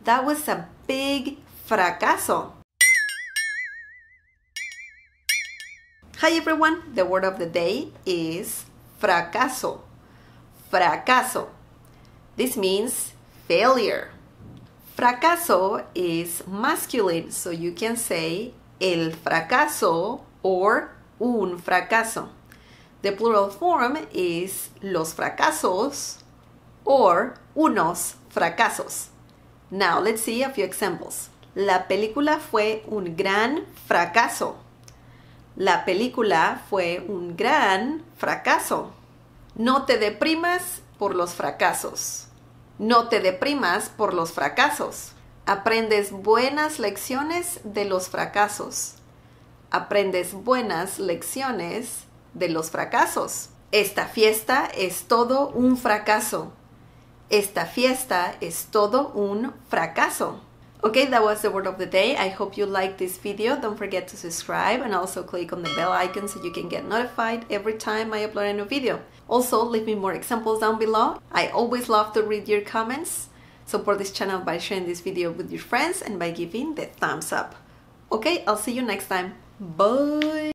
That was a big fracaso. Hi everyone, the word of the day is fracaso. Fracaso. This means failure. Fracaso is masculine, so you can say el fracaso or un fracaso. The plural form is los fracasos or unos fracasos. Now let's see a few examples. La película fue un gran fracaso. La película fue un gran fracaso. No te deprimas por los fracasos. No te deprimas por los fracasos. Aprendes buenas lecciones de los fracasos. Aprendes buenas lecciones de los fracasos. Esta fiesta es todo un fracaso. Esta fiesta es todo un fracaso. Okay, that was the word of the day. I hope you liked this video. Don't forget to subscribe and also click on the bell icon so you can get notified every time I upload a new video. Also, leave me more examples down below. I always love to read your comments. Support this channel by sharing this video with your friends and by giving the thumbs up. Okay, I'll see you next time. Bye!